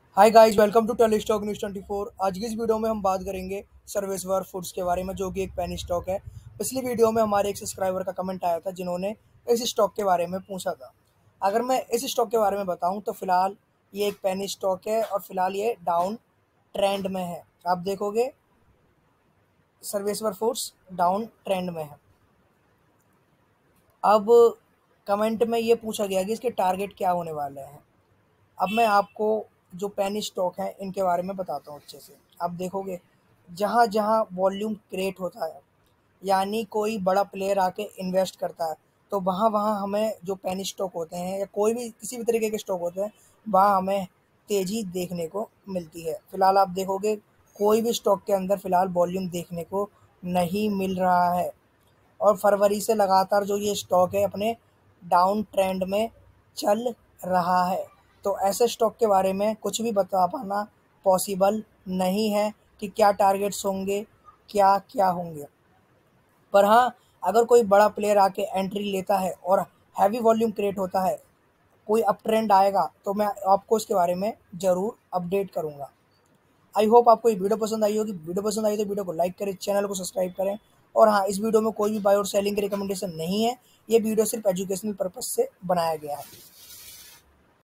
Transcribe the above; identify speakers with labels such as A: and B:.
A: Hi guys, welcome to tele stock news 24। आज की इस वीडियो में हम बात करेंगे सर्वेश्वर फूड्स के बारे में, जो कि एक पेनी स्टॉक है। पिछली वीडियो में हमारे एक सब्सक्राइबर का कमेंट आया था जिन्होंने इस स्टॉक के बारे में पूछा था। अगर मैं इस स्टॉक के बारे में बताऊं तो फिलहाल ये एक पेनी स्टॉक है और फिलहाल ये डाउन ट्रेंड में है। आप देखोगे सर्वेश्वर फूड्स डाउन ट्रेंड में है। अब कमेंट में ये पूछा गया कि इसके टारगेट क्या होने वाले हैं। अब मैं आपको जो पेनी स्टॉक हैं इनके बारे में बताता हूँ अच्छे से। आप देखोगे जहाँ जहाँ वॉल्यूम क्रिएट होता है, यानी कोई बड़ा प्लेयर आके इन्वेस्ट करता है, तो वहाँ वहाँ हमें जो पेनी स्टॉक होते हैं या कोई भी किसी भी तरीके के स्टॉक होते हैं, वहाँ हमें तेज़ी देखने को मिलती है। फिलहाल आप देखोगे कोई भी स्टॉक के अंदर फिलहाल वॉल्यूम देखने को नहीं मिल रहा है और फरवरी से लगातार जो ये स्टॉक है अपने डाउन ट्रेंड में चल रहा है। तो ऐसे स्टॉक के बारे में कुछ भी बता पाना पॉसिबल नहीं है कि क्या टारगेट्स होंगे, क्या क्या होंगे। पर हाँ, अगर कोई बड़ा प्लेयर आके एंट्री लेता है और हैवी वॉल्यूम क्रिएट होता है, कोई अप ट्रेंड आएगा, तो मैं आपको इसके बारे में ज़रूर अपडेट करूँगा। आई होप आपको ये वीडियो पसंद आई होगी। वीडियो पसंद आई तो वीडियो को लाइक करें, चैनल को सब्सक्राइब करें। और हाँ, इस वीडियो में कोई भी बाय और सेलिंग की रिकमेंडेशन नहीं है। ये वीडियो सिर्फ एजुकेशनल पर्पज से बनाया गया है।